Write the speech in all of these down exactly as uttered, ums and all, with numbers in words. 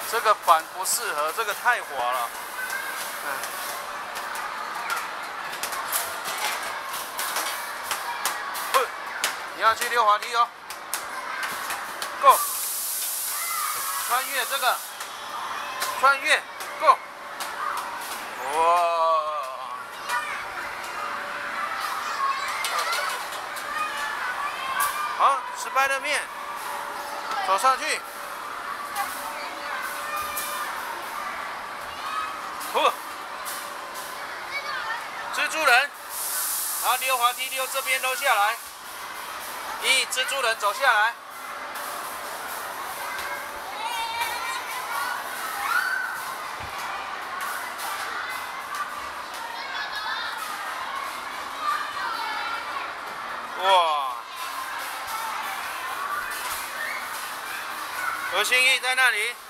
这个板不适合，这个太滑了。嗯。不，你要去溜滑梯哦。Go。穿越这个，穿越 ，Go。哇！好，失败的面，走上去。不，蜘蛛人，然后溜滑梯溜这边溜下来。一，蜘蛛人走下来。哇！何心意在那里。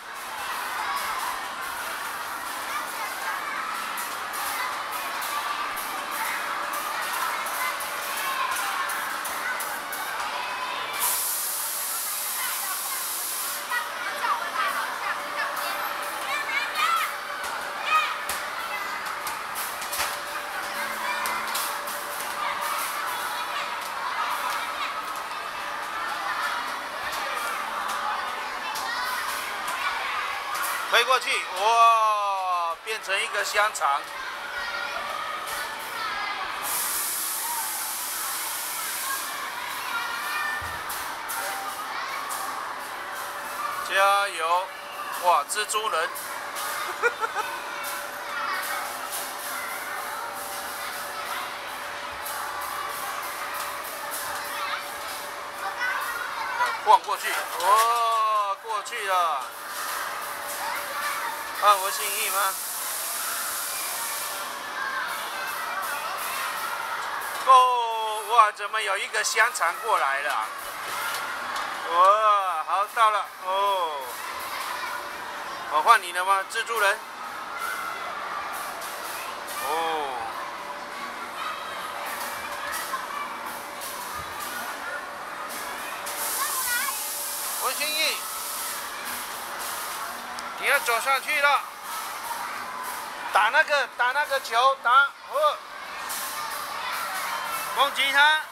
飞过去，哇，变成一个香肠。加油！哇，蜘蛛人。晃过去，哇，过去了。按我心意吗 ？Go！ 哇，怎么有一个香肠过来了？哇，好，到了哦。我换你了吗，蜘蛛人？哦。我心意。你要走上去了，打那个打那个球，打，哦，攻击他。